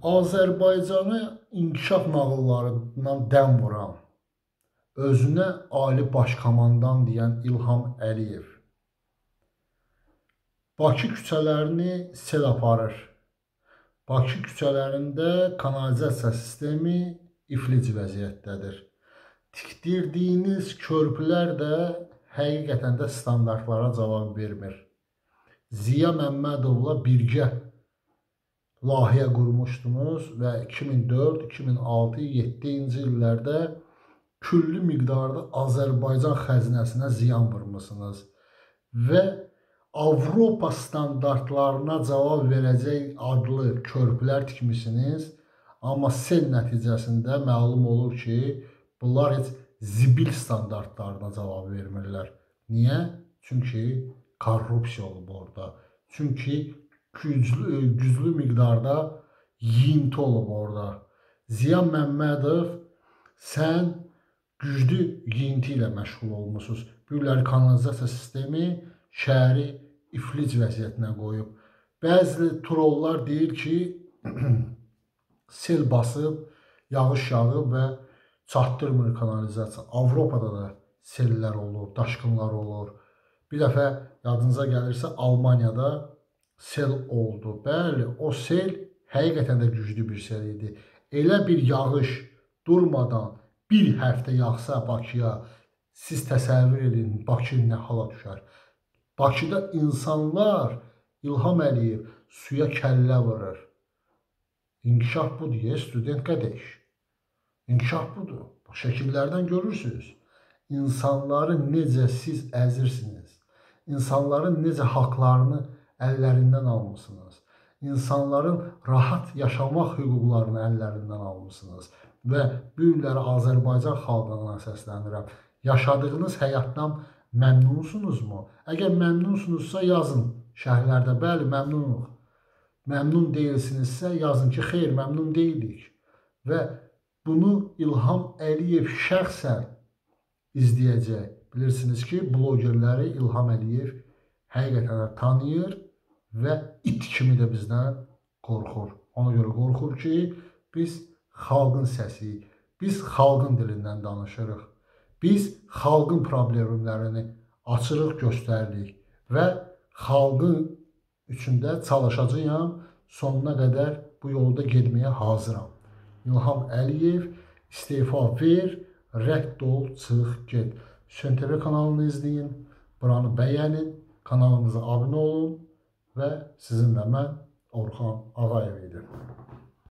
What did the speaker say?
Azərbaycanı inkişaf nağıllarından dəm vuran, özünə ali başkomandan deyən İlham Əliyev Bakı küçələrini sel aparır. Bakı küçələrində kanalizasiya sistemi iflic vəziyyətdədir. Tikdirdiyiniz körpülər də həqiqətən də standartlara cavab vermir. Ziya Məmmədovla birgə layihə qurmuşdunuz və 2004, 2006, 2007-ci illərdə küllü miqdarda Azərbaycan xəzinəsinə ziyan vurmusunuz və Avropa standartlarına cavab verəcək adlı körpülər tikmişsiniz, amma sel nəticəsində məlum olur ki, bunlar heç zibil standartlarına cavab vermirlər. Niyə? Çünki korrupsiya olub orada. Çünki güclü miqdarda yiyinti olub orada. Ziya Məmmədov, sən güclü yiyinti ilə məşğul olmusunuz. Büyükləri kanalizasiya sistemi şəhəri iflic vəziyyətinə qoyub. Bəzi trollar deyir ki, sel basıb, yağış yağıb və çatdırmır kanalizasiya. Avropada da sellər olur, daşqınlar olur. Bir dəfə yadınıza gəlirsə Almaniyada sel oldu. Bəli, o sel həqiqətən də güclü bir sel idi. Elə bir yağış durmadan bir həftə yağsa Bakıya, siz təsəvvür edin, Bakı nə hala düşər. Bakıda insanlar, İlham Əliyev suya kəllə vurur. İnkişaf budur, student qədəş. İnkişaf budur. Şəkillərdən görürsünüz. İnsanları necə siz əzirsiniz. İnsanların necə haqlarını əllərindən almışsınız. İnsanların rahat yaşamaq hüquqlarını əllərindən almışsınız. Və bu günləri Azərbaycan xalqına səslənirəm. Yaşadığınız həyatdan məmnunsunuzmu? Əgər məmnunsunuzsa yazın şərhlərdə. Bəli, məmnunuq. Məmnun deyilsinizsə yazın ki, xeyr, məmnun deyilik. Və bunu İlham Əliyev şəxsən izləyəcək. Bilirsiniz ki, blogerləri İlham Əliyev həqiqətən tanıyır və it kimi də bizdən qorxur. Ona görə qorxur ki, biz xalqın səsiyik. Biz xalqın dilindən danışırıq. Biz xalqın problemlərini açırıq, göstəririk və xalqın üçündə çalışacağam, sonuna qədər bu yolda getməyə hazıram. İlham Əliyev istefa ver, rədd ol, çıx, get. ŞNTV kanalını izləyin, buranı bəyənin, kanalımıza abunə olun və sizinlə mən Orxan Ağayev idim.